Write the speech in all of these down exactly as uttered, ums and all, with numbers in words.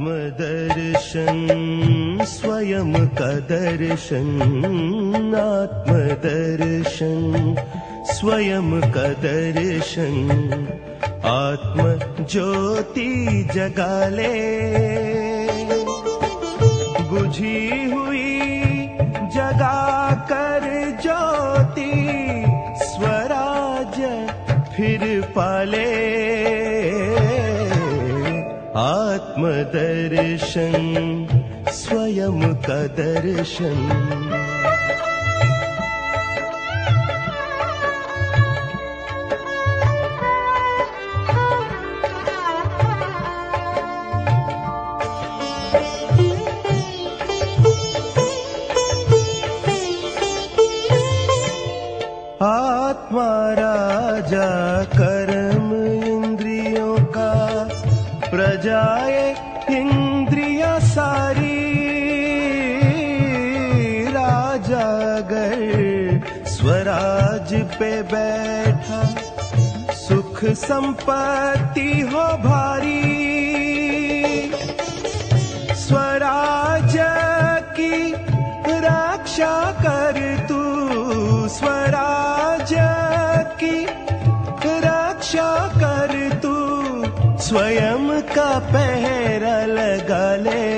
आत्मदर्शन स्वयं का दर्शन, आत्मदर्शन स्वयं का दर्शन, आत्म ज्योति जगा ले, बुझी हुई जगा कर ज्योति, स्वराज फिर पाले। आत्मदर्शन स्वयं का दर्शन। आत्मा राजा कर्म इंद्रियों का, प्रजाए इंद्रिया सारी। राजा अगर स्वराज पे बैठा, सुख संपत्ति हो भारी। स्वराज की रक्षा कर तू, स्वराज की रक्षा कर तू, स्वयं का पहरा लगा ले।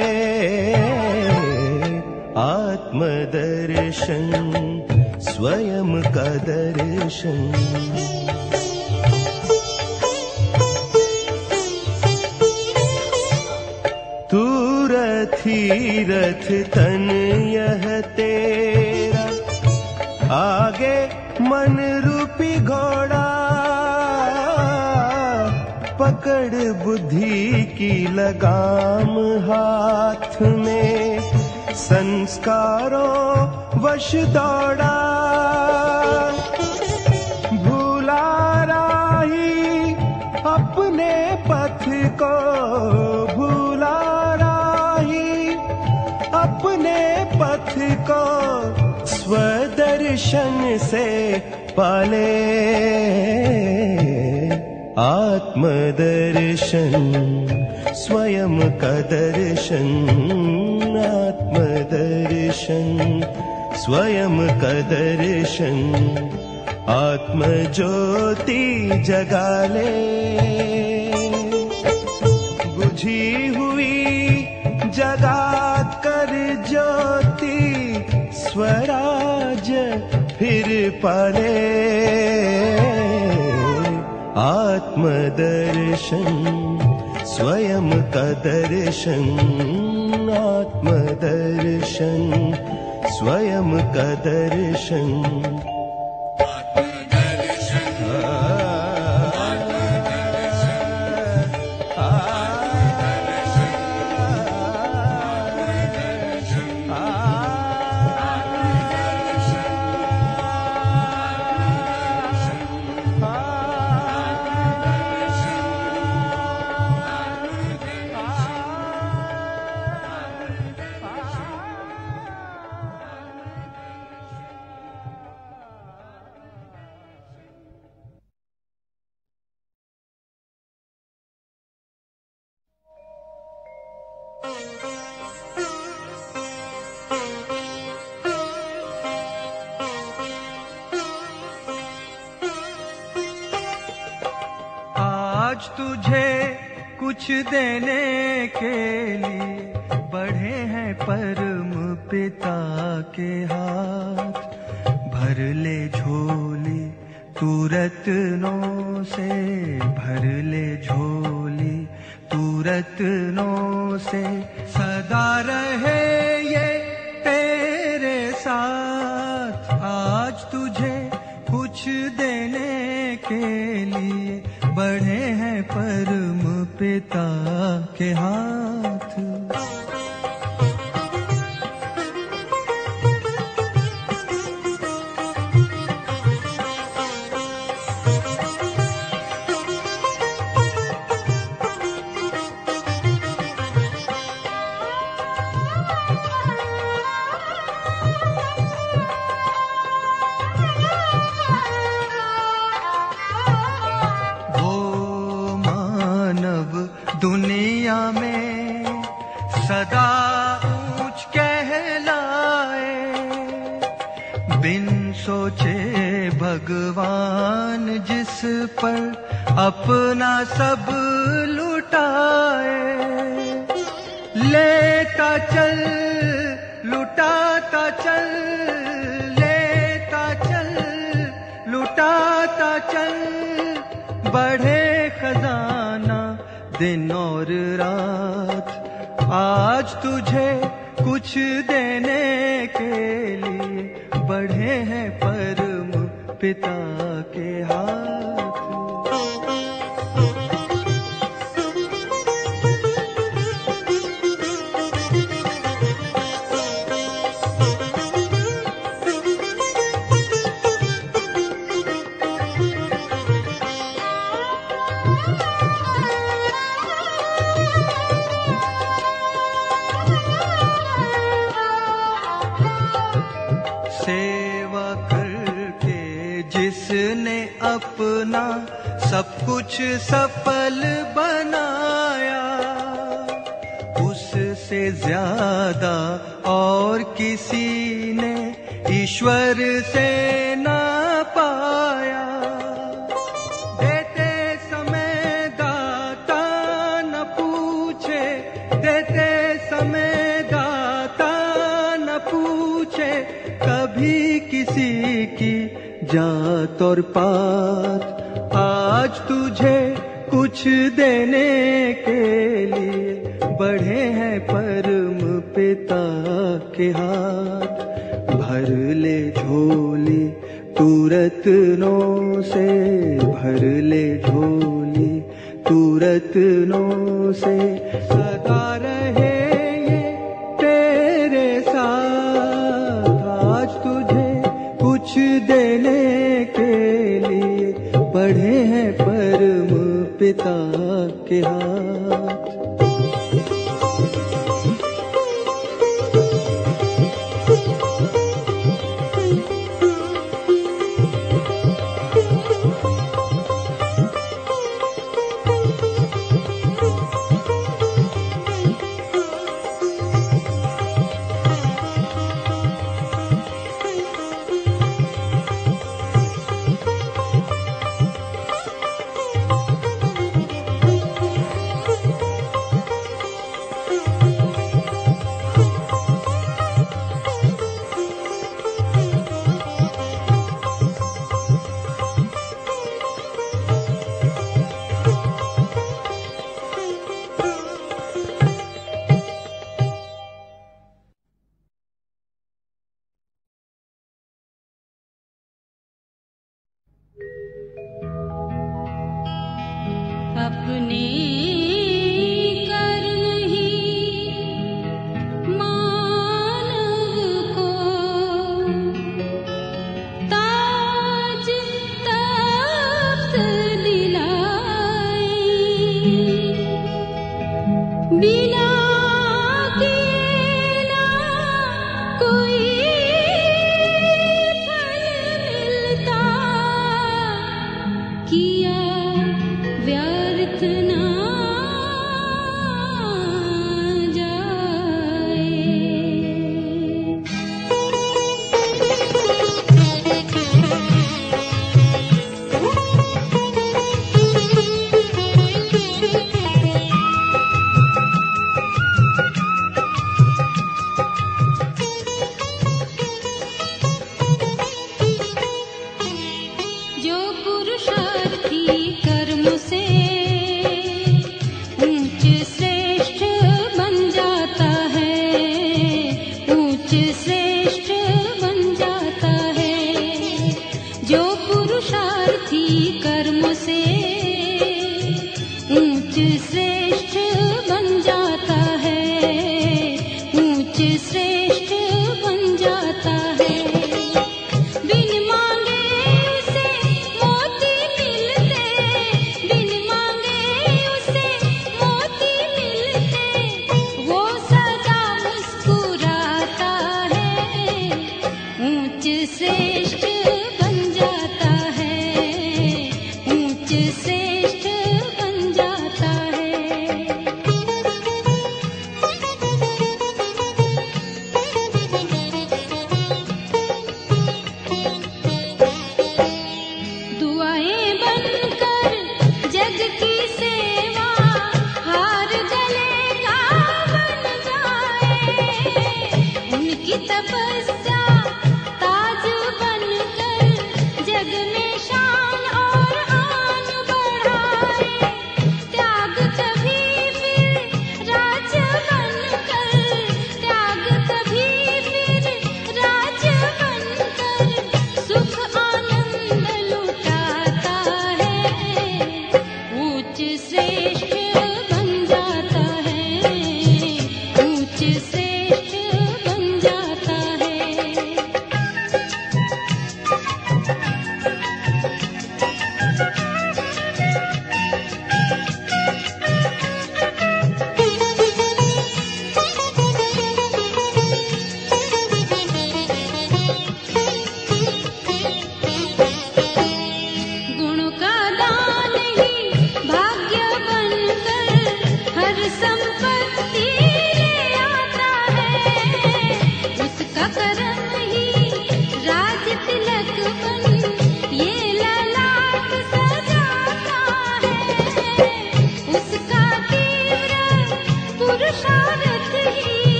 आत्मदर्शन स्वयं का दर्शन। तू रथी रथ तन यह तेरा, आगे मन रूपी घोड़ा। पकड़ बुद्धि की लगाम हाथ में, संस्कारों वश दौड़ा। भूला राही अपने पथ को, भूला राही अपने पथ को, स्वदर्शन से पाले। आत्मदर्शन स्वयं का दर्शन, आत्मदर्शन स्वयं का दर्शन, आत्म ज्योति जगा ले। बुझी हुई जगा कर ज्योति, स्वराज फिर पाले। आत्मदर्शन स्वयं का दर्शन, आत्मदर्शन स्वयं का दर्शन। आज तुझे कुछ देने के लिए बढ़े हैं परम पिता के हाथ। भर ले झोली तू रत्नों से, भर ले झोली तू रत्नों से, सदा रहे ये तेरे साथ। आज तुझे कुछ देने के लिए बढ़े हैं परम पिता के हाथ। दुनिया में भगवान जिस पर अपना सब लुटाए, लेता चल लुटाता चल, लेता चल लुटाता चल, बढ़े खजाना दिन और रात। आज तुझे कुछ देने के लिए बढ़े हैं परम पिता के हाथ। सेवा करके जिसने अपना सब कुछ सफल बनाया, उससे ज्यादा और किसी ने ईश्वर से ना पाया। देते समय दाता न पूछे, देते समय दाता न पूछे, कभी किसी की जात और पात। आज तुझे कुछ देने के लिए बढ़े हैं परम पिता के हाथ। भर ले झोली तू रत्नों से, भर ले झोली तू रत्नों से, सदा रहे ये तेरे साथ। आज तुझे कुछ देने के लिए बढ़े हैं परम पिता के हाथ। अपने कर्म ही मानव को ताज तख्त दिलाए, बिना किए ना कोई फल मिलता, किया व्यर्थ ना जो पुरुषार्थी कर्म से ऊंच श्रेष्ठ बन जाता है, ऊंच श्रेष्ठ बन जाता है। जो पुरुषार्थी कर्म से ऊंच श्रेष्ठ बन जाता है, ऊंच श्रेष्ठ बन जाता है। बिन मांगे से मोती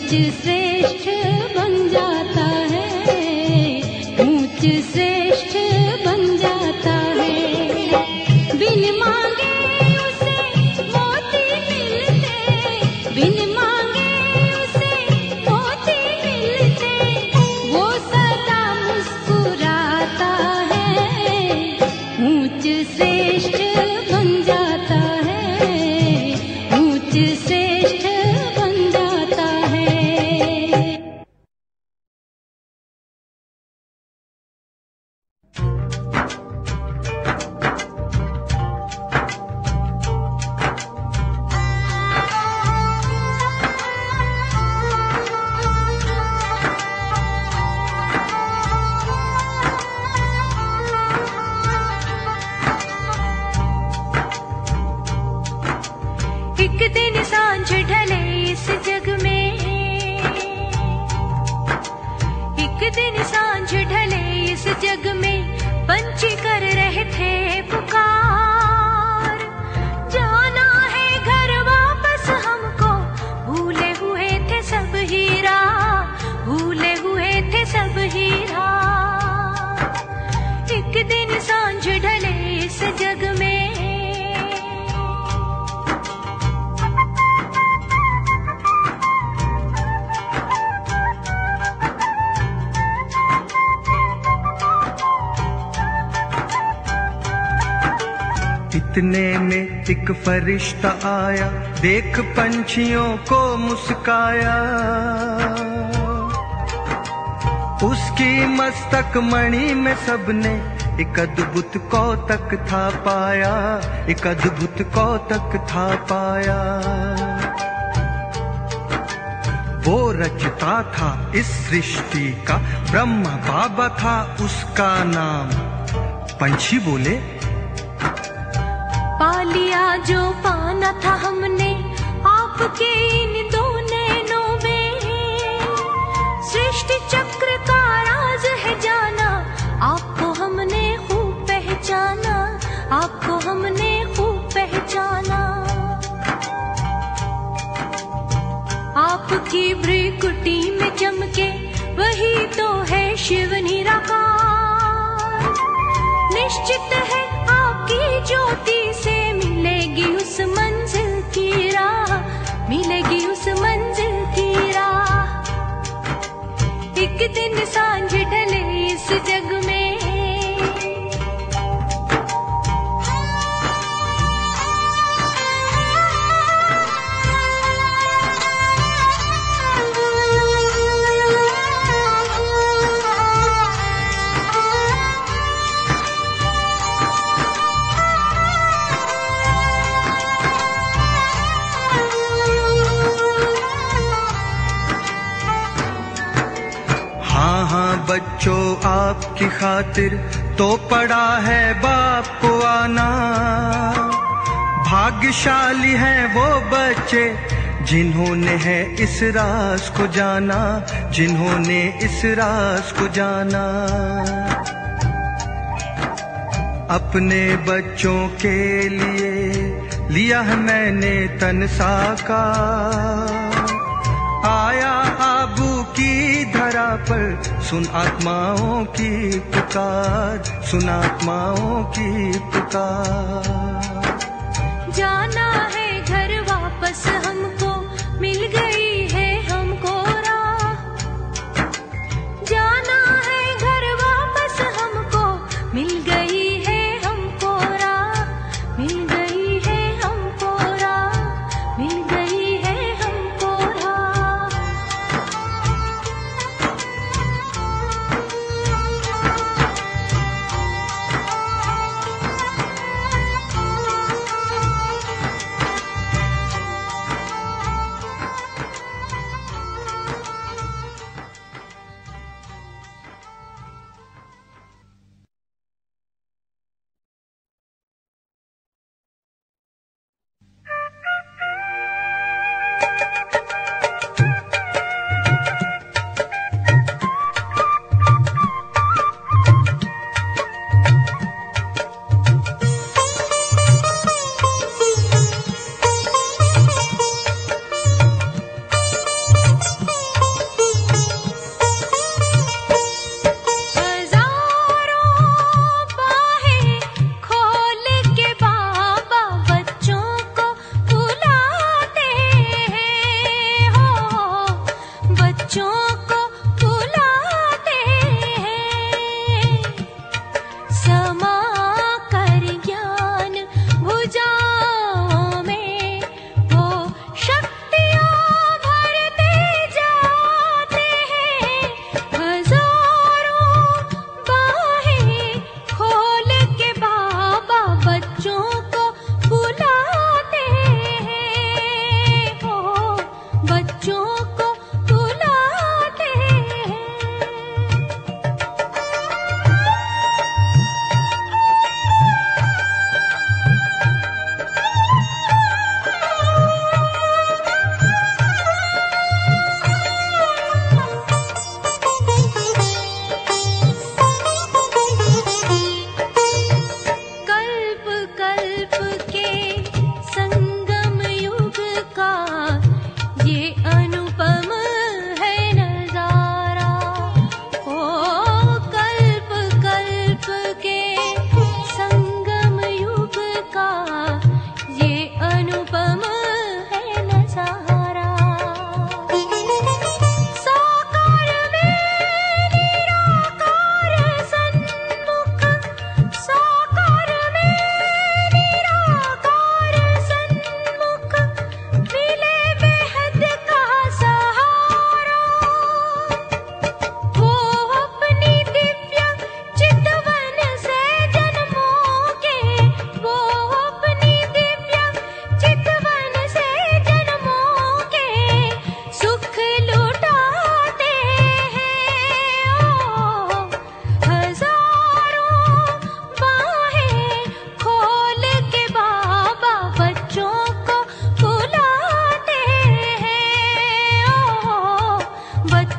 ऊंच श्रेष्ठ बन जाता है, ऊंच श्रेष्ठ बन जाता है। बिन मांगे उसे मोती मिलते, बिन मांगे उसे मोती मिलते, वो सदा मुस्कुराता है, ऊंच श्रेष्ठ बन जाता है, ऊंच श्रेष्ठ बन जाता है। एक दिन सांझ ढले इस जग में, एक दिन सांझ ढले इस जग में, पंछी कर रहे थे पुकार, जाना है घर वापस हमको, भूले हुए थे सब हीरा, भूले हुए थे सब हीरा। एक दिन सांझ ढले इस जग में, इतने में एक फरिश्ता आया, देख पंछियों को मुस्काया, उसकी मस्तक मणि में सबने एक अद्भुत कौतक था पाया, एक अद्भुत कौतक था पाया। वो रचता था इस सृष्टि का, ब्रह्मा बाबा था उसका नाम। पंछी बोले, पा लिया जो पाना था हमने आपके इन दो नैनों में, सृष्टि चक्र का राज है जाना, आपको हमने खूब पहचाना, आपको हमने खूब पहचाना। आपकी भ्रिकुटी में चमके वही तो है शिव निराकार, निश्चित है आपकी ज्योति से मिलेगी उस मंजिल की राह, मिलेगी उस मंजिल की राह। एक दिन सांझ ढले इस जग में, बच्चों आपकी खातिर तो पड़ा है बाप को आना, भाग्यशाली हैं वो बच्चे जिन्होंने है इस राज को जाना, जिन्होंने इस राज को जाना। अपने बच्चों के लिए लिया है मैंने तन साकार, आया आबू की धरा पर, सुन आत्माओं की पुकार, सुन आत्माओं की पुकार। जाना है घर वापस हमको, मिल गई है हमको राह, जाना है घर वापस हमको, मिल गई है हमको राह, मिल गई है हमको राह, मिल गई है हमको राह।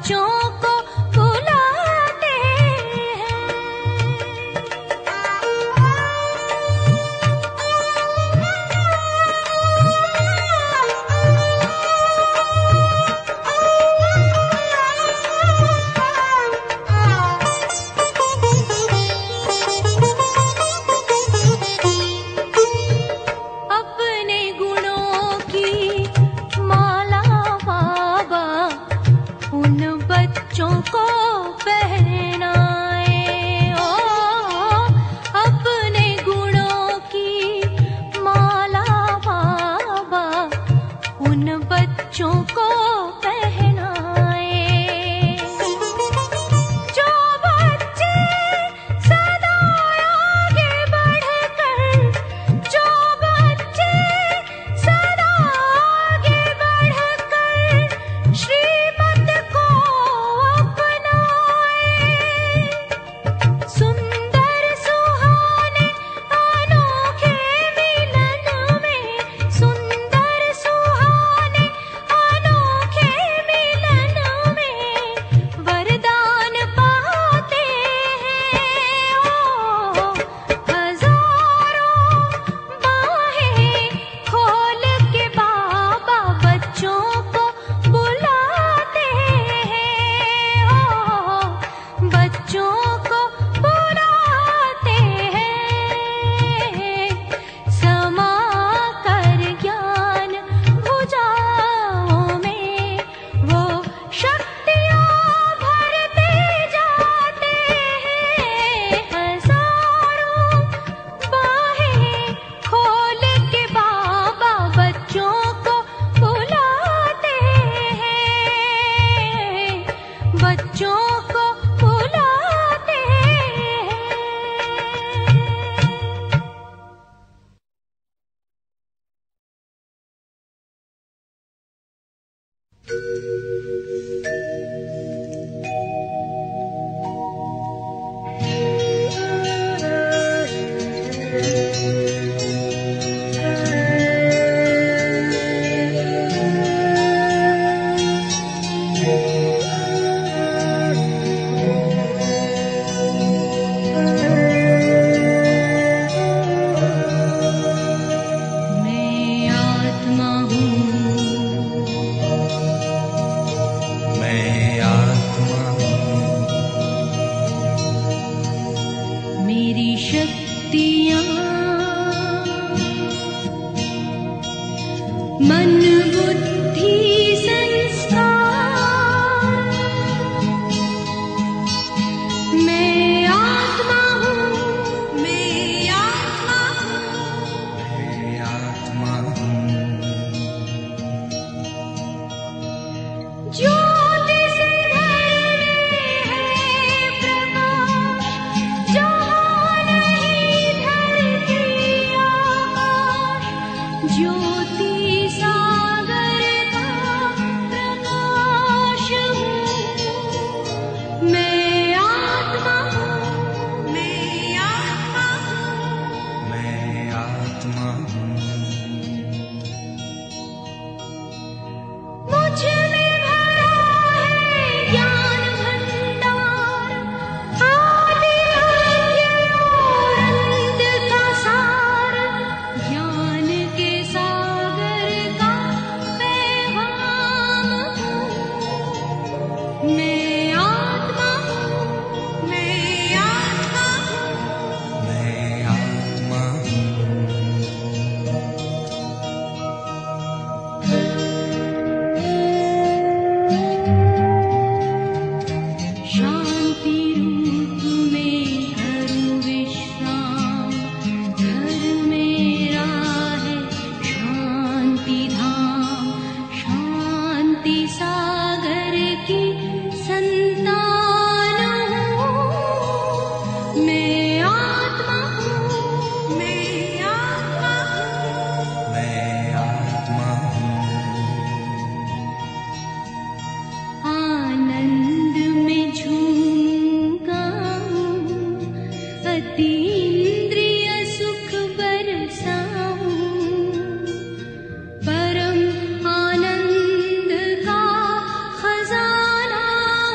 बच्चों को बुलाते हैं। अपने गुणों की माला बाबा उन बच्चों को पहनाए। ओ अपने गुणों की माला बाबा उन बच्चों को पहनाए। जो बच्चे सदा आगे बढ़कर, जो बच्चे सदा आगे बढ़कर श्रीमत को अपनाए। सुंदर सुहाने अनोखे मिलन में, सुंदर सुहाने अनोखे मिलन में वरदान पाते हैं। ओ हजारों बाहें खोल के बाबा बच्चों को बुलाते हैं। ओ बच्चों को बुलाते हैं। समा कर ज्ञान भुजाओं में वो शक्तियाँ भरते जाते हैं। हजारों बाहें खोल के बाबा बच्चों को बुलाते हैं। बच्चों को बुलाते हैं। मैं आत्मा हूँ, मैं आत्मा हूँ, मेरी शक्तियाँ मन बुद्धि संस्कार। मैं आत्मा हूँ, मैं आत्मा हूँ, मैं आत्मा हूँ, ज्योति से भरे हैं प्रकाश, जहाँ नहीं धरती आकाश। ज्योति सागर का प्रकाश हूँ। मैं आत्मा हूँ, मैं आत्मा हूँ, मैं आत्मा हूँ, मुझ में भरा है ज्ञान भंडार। आदि अंत और अंत का सार, ज्ञान के सागर का पैगाम हूँ। मैं आत्मा हूँ, मैं आत्मा हूँ, मैं आत्मा हूँ, शांति रूप में करूँ विश्राम। घर मेरा है शांति धाम, शांति सागर की संतान हूँ। मैं आत्मा हूँ, मैं आत्मा हूँ, मैं आत्मा हूँ, आनंद में झूमूंगा अतीन्द्रिय सुख बरसाऊं। परम आनंद का खजाना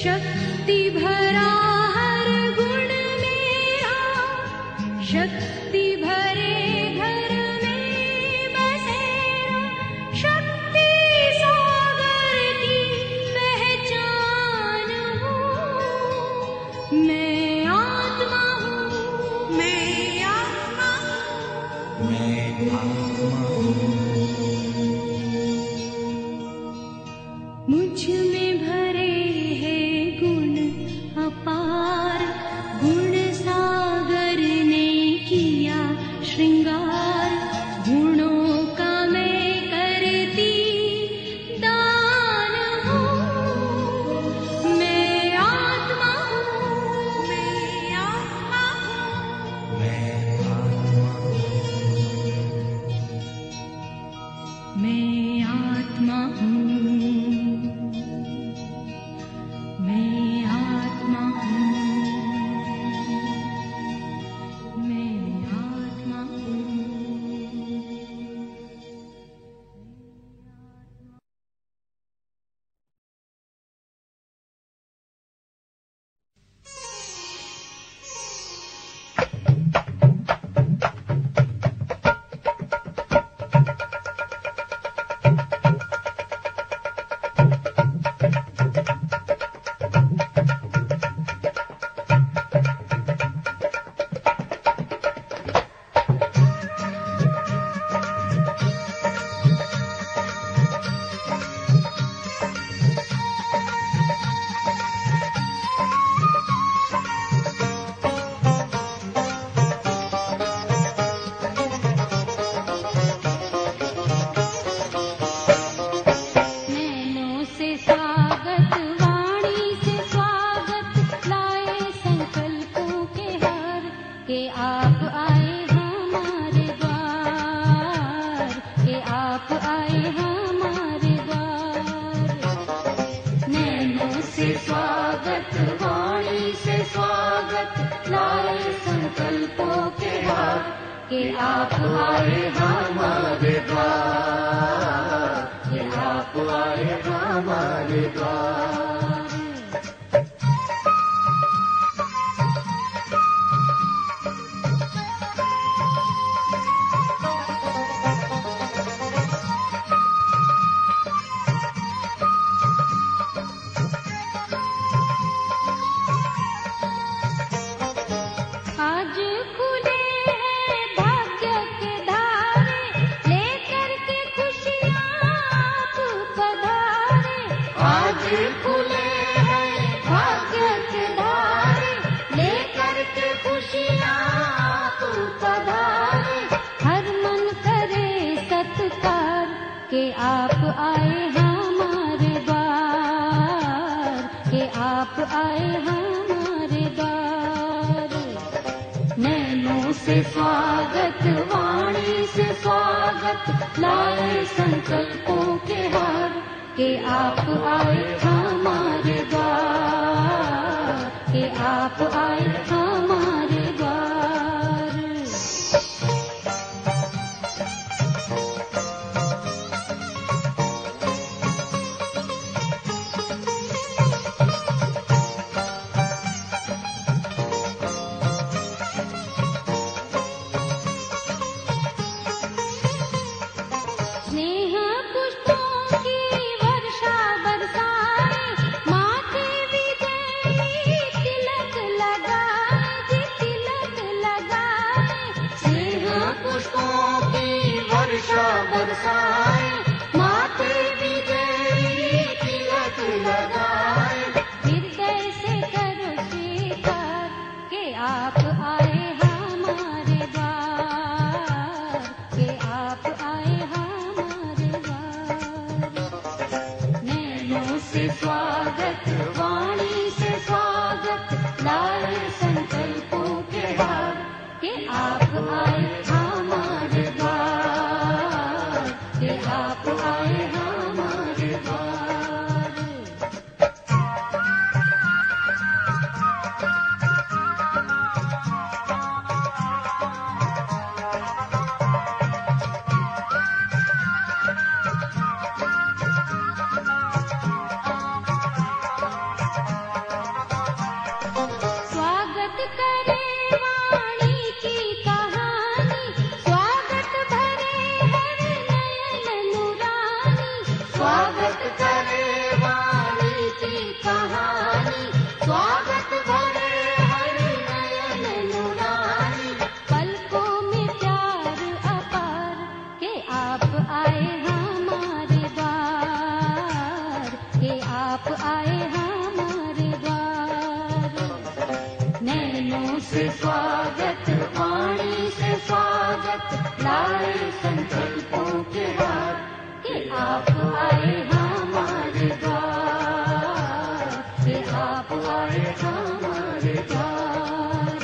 शक्ति भरा हर गुण मेरा, शक्ति भरे घर में बसेरा, शक्ति सागर की पहचान हूँ। मैं आत्मा हूँ, मैं आत्मा हूँ, मैं आत्मा हूँ। मुझ में भरे हैं गुण अपार, गुण सागर ने किया श्रृंगार, गुणों का मैं करती दान हूँ। मैं आत्मा हूँ, मैं आत्मा हूँ, मैं आत्मा हूँ। मैं आत्मा हूँ, मैं आत्मा हूँ, मैं आत्मा हूँ। नैनों से स्वागत, वाणी से स्वागत, लाए संकल्पों के हार, के आप आए हमारे द्वार, के आप आए हमारे द्वार। नैनों से स्वागत, वाणी से स्वागत, लाए संकल्पों के हार, के आप आए हमारे द्वार, के आप आए हमारे द्वार। आज खुले हैं भाग्य के धारे, लेकर के खुशियाँ आप पधारे। आज खुले हैं भाग्य के धारे, लेकर के खुशियाँ आप पधारे। हर मन करे सत्कार, के आप आए हमारे द्वार, के आप आए हमारे द्वार। नैनों से स्वागत, वाणी से स्वागत, लाए संकल्पों के हार, के आप आए हमारे द्वार, के आप आए हमारे द्वार। स्नेह पुष्पों की वर्षा बरसाए, माथे विजयी तिलक लगाए, जी तिलक लगाए। स्नेह पुष्पों की वर्षा बरसाए, माथे विजयी तिलक लगाए। हृदय से करो स्वीकार, के आप आए हमारे द्वार, के आप आए हमारे द्वार। नैनों से स्वागत, वाणी से स्वागत, लाए संकल्पों के हार, के आप आए हमारे द्वार, के आप आए हमारे द्वार। सी कहानी, स्वागत भरे हर नयन नुरानी, पलकों में प्यार अपार के आप आए हमारे द्वार, के आप आए हमारे द्वार। नैनों से स्वागत, वाणी से स्वागत, लाए संकल्पों के हार के आप आए हमारे द्वार, के आप आए हमारे द्वार।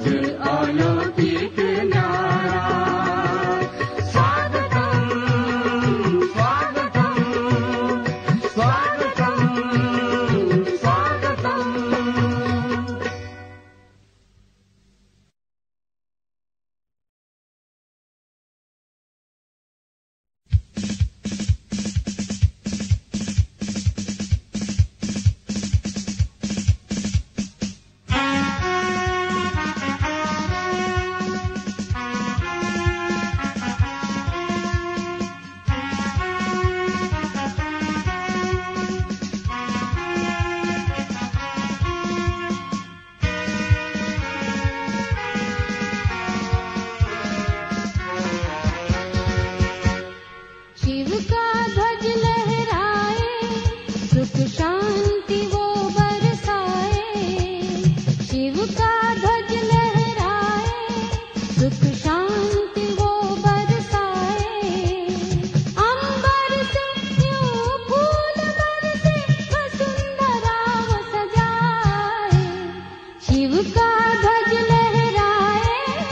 आज अलौकिक न्यारा। स्वागतम स्वागतम स्वागतम स्वागतम। शिव का ध्वज लहराए, सुख शांति वो बरसाए। शिव का ध्वज लहराए, सुख शांति वो बरसाए। अंबर से यूं फूल बरसे, वसुंधरा वो सजाए। शिव का ध्वज लहराए।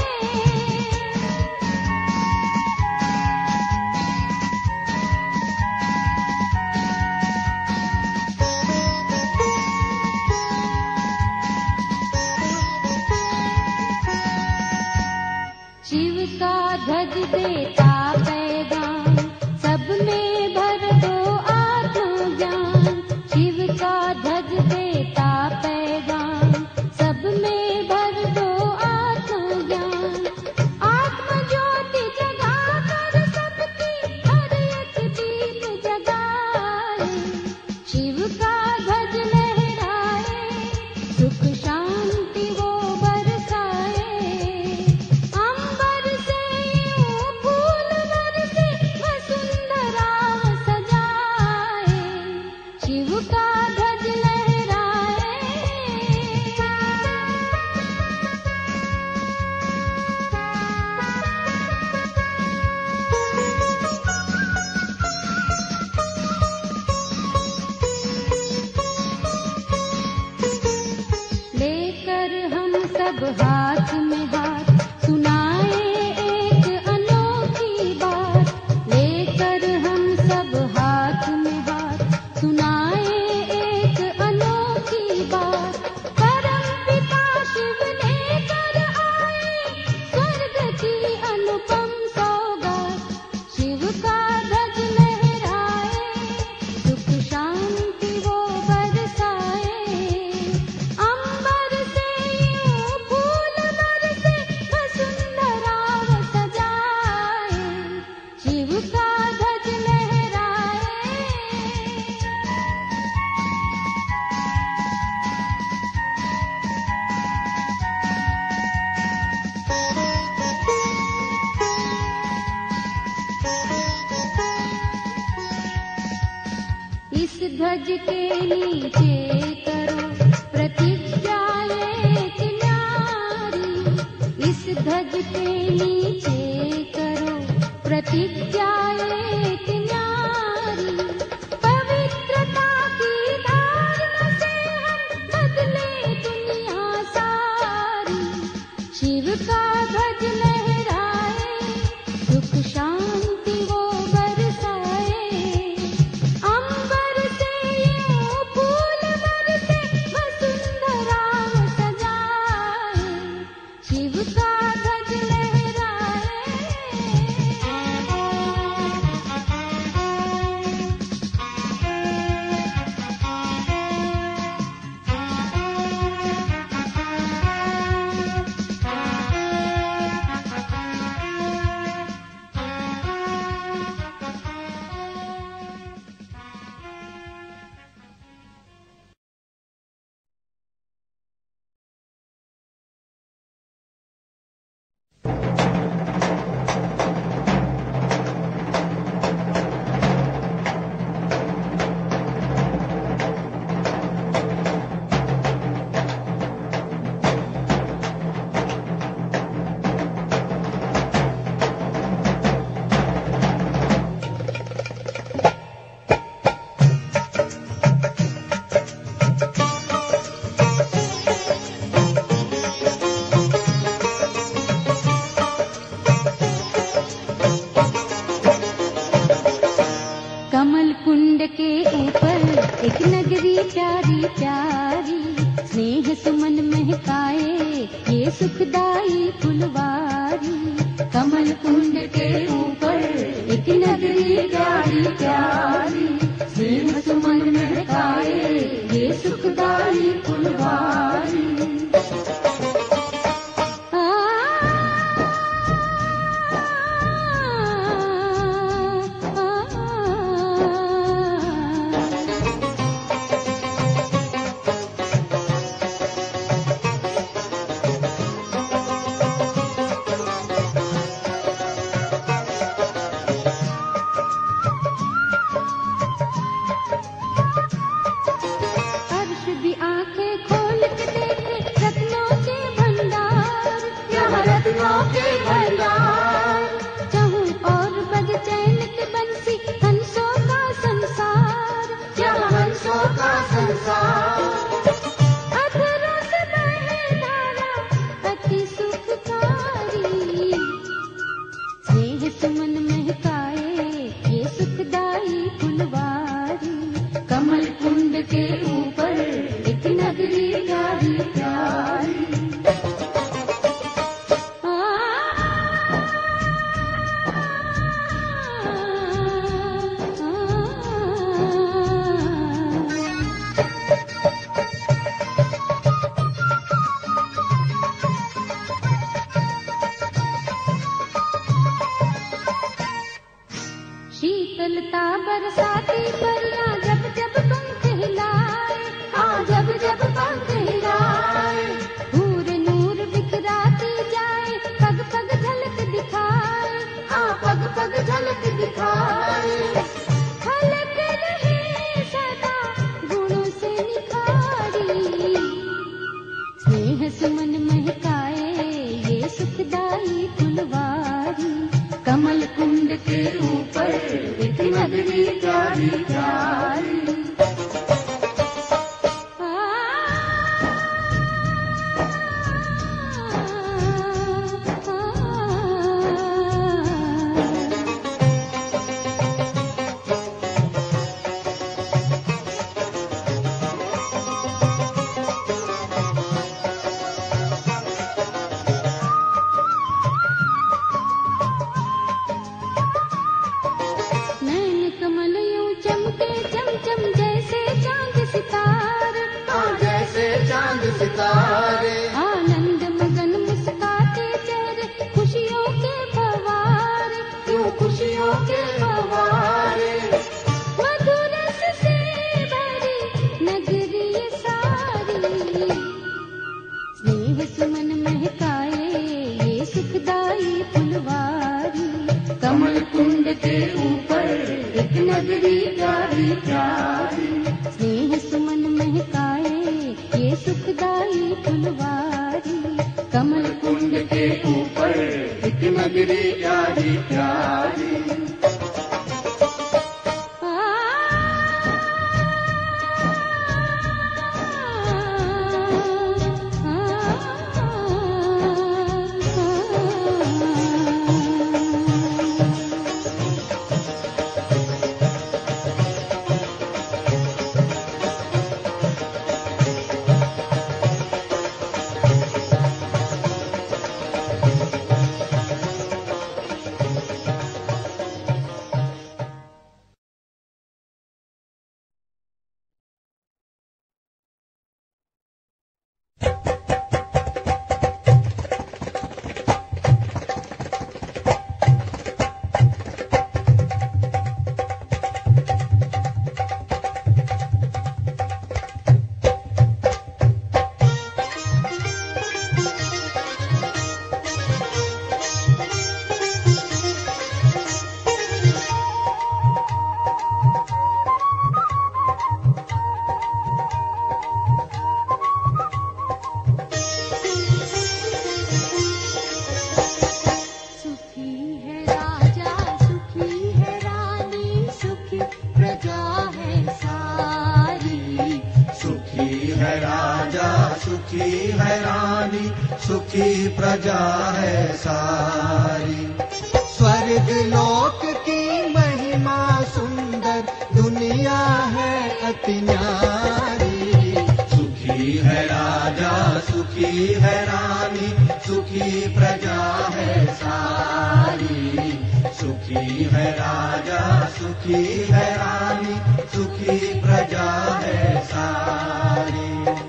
शिव का ध्वज देता पैगाम, सब में भर दो आत्मज्ञान। शिव का ध्वज देता पैगाम, सब में भर दो आत्मज्ञान। आत्म ज्योति जगा कर सबकी हर एक दीप जगाए। शिव का ध्वज लहराए, सुख शांति वो बरसाए। अंबर से यूं फूल बरसे, वसुंधरा वो सजाए। शिव का ध्वज लहराए। लेकर हम सब हाथ में हाथ, सुनाए एक अनोखी बात। लेकर हम सब हाथ में हाथ, सुनाए एक अनोखी बात। परम पिता शिव लेकर आए, स्वर्ग की अनुपम सौगात। शिव का ध्वज लहराए, सुख शांति वो बरसाए। अंबर से यूं फूल बरसे, वसुंधरा वो सजाए। शिव का ध्वज लहराए। इस ध्वज के नीचे करो प्रतिज्ञा एक न्यारी। इस ध्वज के नीचे करो प्रतिज्ञा एक न्यारी। पवित्रता की धारण से हम बदले दुनिया सारी। शिव का ध्वज लहराए, सुख शांति वो बरसाए। अंबर से यूं फूल बरसे, वसुंधरा वो सजाए। शिव का ध्वज सुखदाई फुलवारी। कमल कुंड के ऊपर एक नगरी प्यारी प्यारी, स्नेह सुमन महकाए ये सुखदाई फुलवारी। सुखी प्रजा है सारी। स्वर्ग लोक की महिमा सुंदर दुनिया है अति न्यारी। सुखी है राजा सुखी है रानी सुखी प्रजा है सारी। सुखी है राजा, सुखी है रानी, सुखी प्रजा है सारी।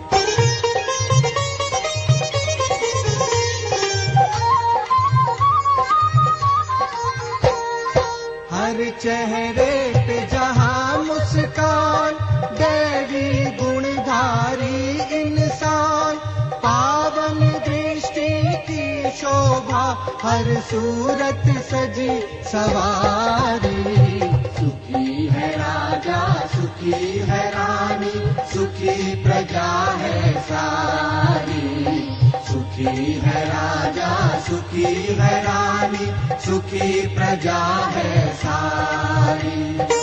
हर चेहरे पे जहां मुस्कान, देवी गुणधारी इंसान, पावन दृष्टि की शोभा, हर सूरत सजी सवारी। सुखी है राजा, सुखी है रानी, सुखी प्रजा है सारी। सुखी है राजा, सुखी है रानी, सुखी प्रजा है सारी।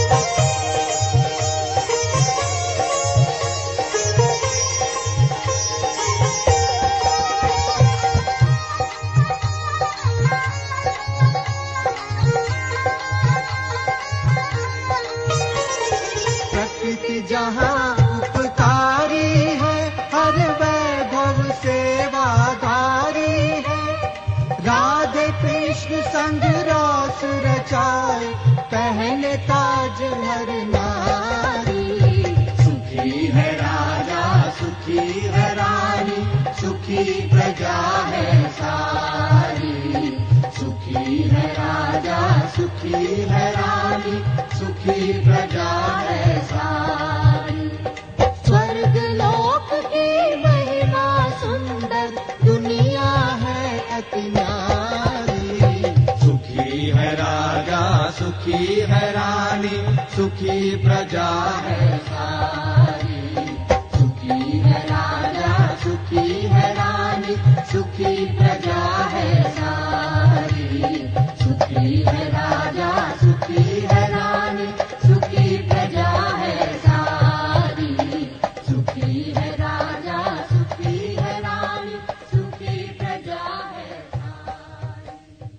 प्रकृति जहाँ उपकारी है, हर वैभव सेवाधारी है। राधे कृष्ण संग रस रचाए, पहने ताज हर नारी। सुखी है राजा, सुखी है रानी, सुखी प्रजा है सारी। सुखी है राजा, सुखी है रानी, सुखी प्रजा है सारी। स्वर्ग लोक की महिमा सुंदर, दुनिया है अति न्यारी। सुखी है राजा, सुखी है रानी, सुखी प्रजा है सारी। सुखी है राजा, सुखी है रानी, सुखी प्रजा है सारी। सुखी है राजा, सुखी है रानी, सुखी प्रजा है सारी। सुखी है राजा, सुखी है रानी, सुखी प्रजा है सारी।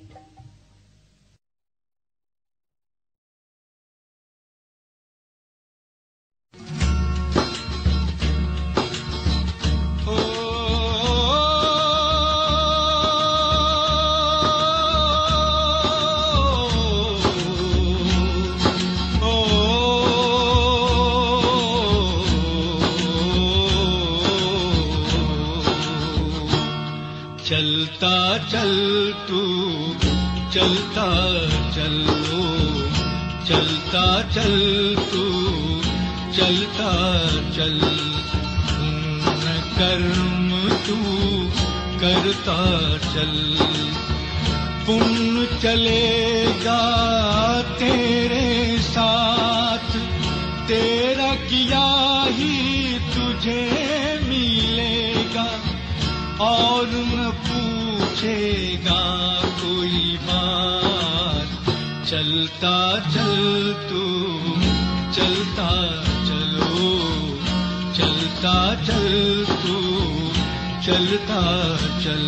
चलता चल तू, चलता चलो, चलता चल तू, चलता चल। पुण्य कर्म तू करता चल, पुण्य चलेगा तेरे साथ, तेरा किया ही तुझे मिलेगा, और न पूछेगा कोई बात। चलता चल तू, चलता चलो, चलता चल तू, चलता चल।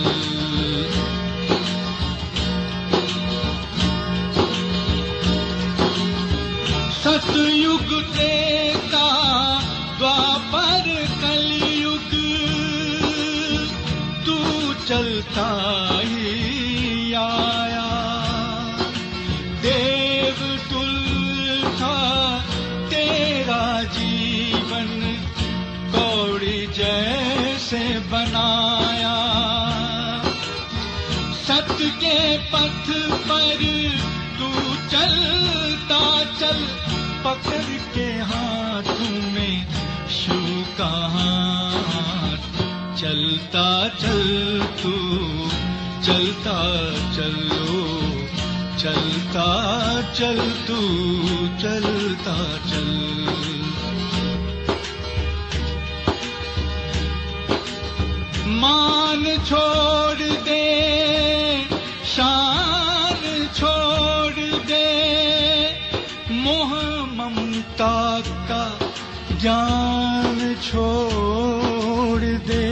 सतयुग त्रेता द्वापर कलयुग, तू चलता ही आया। देव तुल्य था तेरा जीवन, कौड़ी जैसे बनाया। सत्य के पथ पर तू चलता चल, पकड़ के हाथों में शू का हाथ। चलता चल तू, चलता चलो, चलता चल तू, चलता चल। मान छोड़ दे, शान छोड़ दे, मोह ममता का ज्ञान छोड़ दे।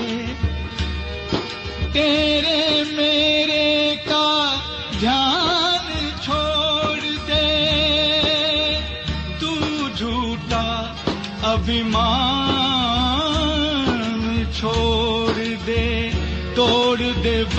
तेरे मेरे का ध्यान छोड़ दे, तू झूठा अभिमान छोड़ दे, तोड़ दे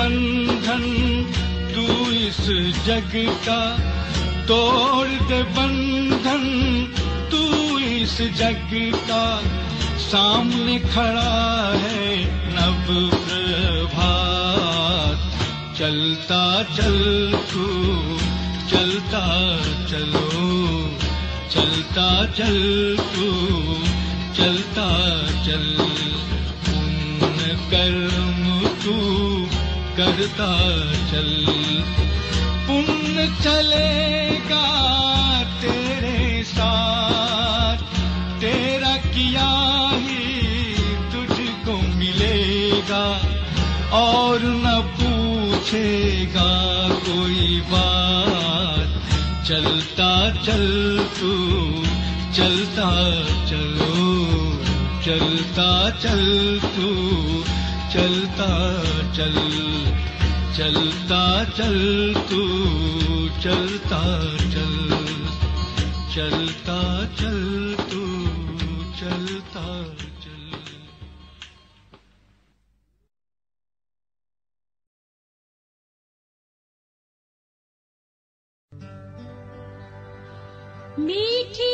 बंधन तू इस जग का, तोड़ दे बंधन तू इस जग का। सामने खड़ा है नव प्रभात, चलता चल तू चलता चलो, चलता चल तू चलता चल। पुण्य कर्म तू करता चल, पुण्य चलेगा तेरे साथ, तेरा किया ही तुझको मिलेगा, और न पूछेगा कोई बात। चलता चल तू चलता चलो, चलता चल तू चलता चल, चलता चल तू चलता चल, चलता चल तू चलता चल। मीठी